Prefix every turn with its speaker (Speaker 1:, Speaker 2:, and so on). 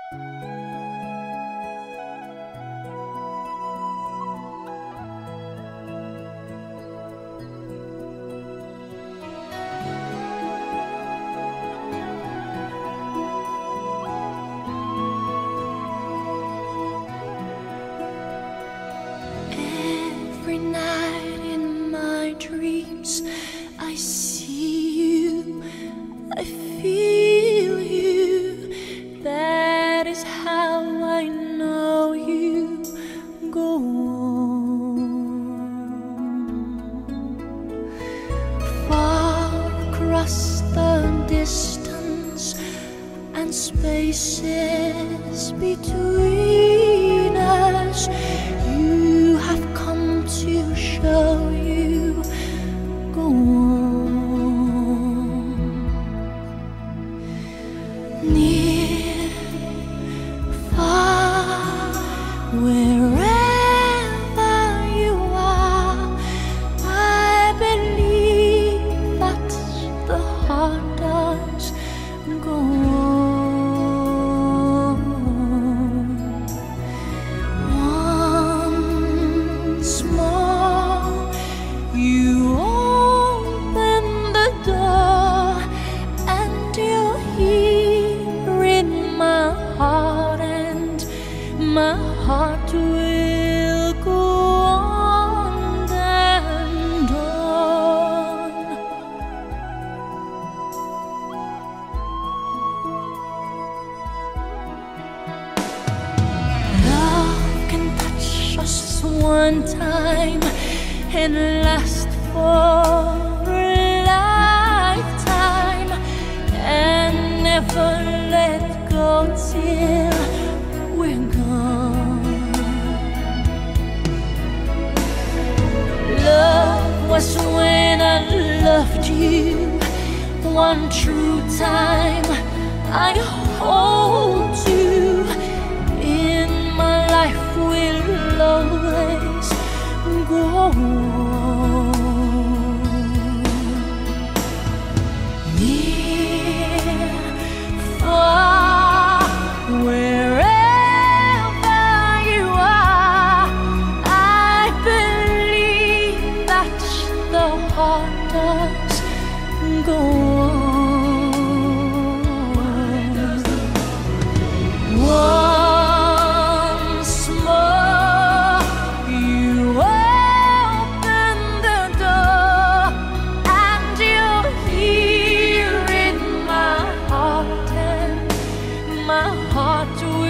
Speaker 1: Every night in my dreams I see you, I feel you. That is how I know you. Go on. Far across the distance and spaces between us, you have come to show you. Go on. Near, far, wherever you are, I believe that the heart does. Go on. Once more, you open the door, and you're here in my heart, and my heart will go on and on. Love can touch us one time and last for a lifetime, and never let go till we're gone. Love was when I loved you one true time. I hold you in my life, will always go on. Near, far, wherever you are, I believe that the heart does go on. Once more, you open the door, and you're here in my heart, and my heart will